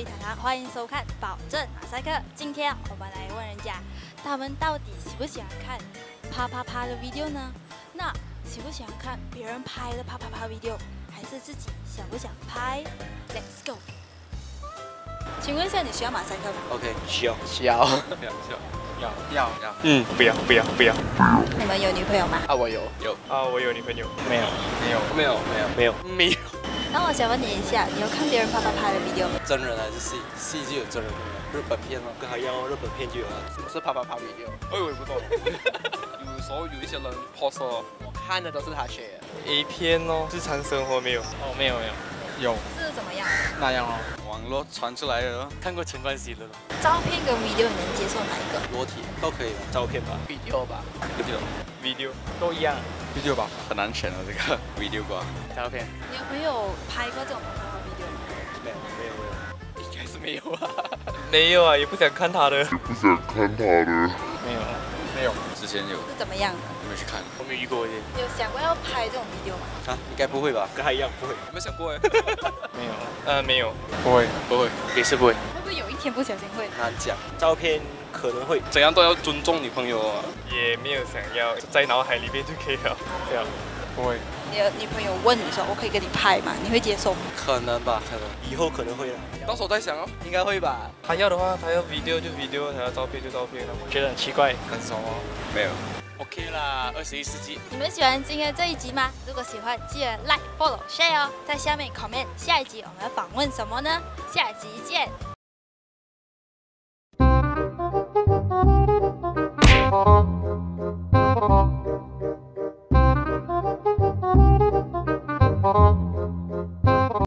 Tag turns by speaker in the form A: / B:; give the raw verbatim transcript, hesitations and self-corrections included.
A: 一谈谈，欢迎收看保证马赛克。今天我们来问人家，他们到底喜不喜欢看啪啪啪的 video 呢？那喜不喜欢看别人拍的啪啪啪 video， 还是自己想不想拍 ？Let's go。请问一下，你需要马赛克吗
B: ？OK， 需要，
C: 需要，
B: 需要，要，要，要。嗯，
D: 不要，不要，不要。
A: 你们有女朋友吗？
C: 啊，我有，
B: 有。
D: 啊，我有女朋友。
B: 没有，没有，没有，没有，没有，没有。
A: 那我想问你一下，你有看别人啪啪啪的 video？
B: 真人还是戏？戏就有真人的，日本片咯，还要日本片就有啊。
C: 什么是啪啪啪 video？
D: 哎，我也不懂。有时候有一些人 post 哦，
C: 我看的都是他 share。
D: A 片哦，日常生活没有。哦，没有没有。有。
A: 是怎么样？
C: 那样哦，
B: 网络传出来的，看过陈冠希的咯。
A: 照片跟 video 你能接受哪一个？
B: 裸体都可以吧，照片吧
C: ，video 吧
B: ，video
D: video 都一样
B: ，video 吧，很难选哦这个 video 吧，
C: 照片。
A: 你有没有拍过这种啪啪啪 video？
B: 没有没有没有，应该是没有啊。
D: 没有啊，也不想看他的。
E: 也不想看他的。
D: 没有啊，没有。
B: 之前有。
A: 是怎么样的？
B: 有没有去看？
D: 我没遇过耶。
A: 有想过要拍这种 video 吗？
B: 啊，应该不会吧？跟他一样不会。有没有想过哎？
D: 没有。呃，没有。
B: 不会，不会，
D: 也是不会。
A: 会不会有一天不小心会？
B: 难讲。照片可能会，怎样都要尊重女朋友啊。
D: 也没有想要，在脑海里面就可以了。对啊，不会。
A: 你的女朋友问你说：“我可以跟你拍吗？”你会接受吗？
B: 可能吧，可能以后可能会了。到时候再想哦，应该会吧。
D: 他要的话，他要 video 就 video， 他要照片就照片。我觉得很奇怪，很怂哦。
B: 没有。OK 啦，二十一世纪。
A: 你们喜欢今天这一集吗？如果喜欢，记得 like、follow、share 哦。在下面 comment 下一集我们要访问什么呢？下集见。
E: Thank you.